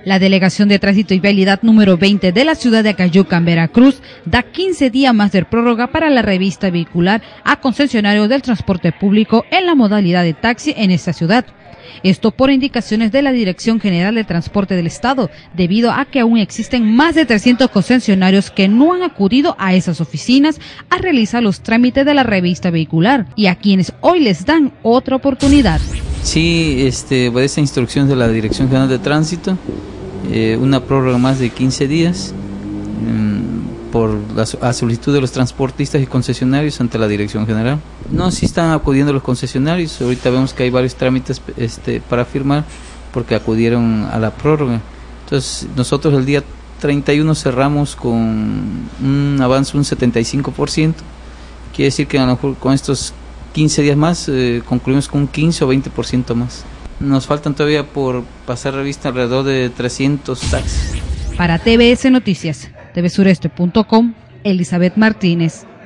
La Delegación de Tránsito y Vialidad número 20 de la ciudad de Acayucan, Veracruz, da 15 días más de prórroga para la revista vehicular a concesionarios del transporte público en la modalidad de taxi en esta ciudad. Esto por indicaciones de la Dirección General de Transporte del Estado, debido a que aún existen más de 300 concesionarios que no han acudido a esas oficinas a realizar los trámites de la revista vehicular y a quienes hoy les dan otra oportunidad. Sí, obedece instrucciones de la Dirección General de Tránsito, una prórroga más de 15 días por la solicitud de los transportistas y concesionarios ante la Dirección General. No, sí están acudiendo los concesionarios, ahorita vemos que hay varios trámites para firmar porque acudieron a la prórroga. Entonces nosotros el día 31 cerramos con un avance un 75%, quiere decir que a lo mejor con estos 15 días más concluimos con un 15 o 20% más. Nos faltan todavía por pasar revista alrededor de 300 taxis. Para TVS Noticias, tvsureste.com, Elizabeth Martínez.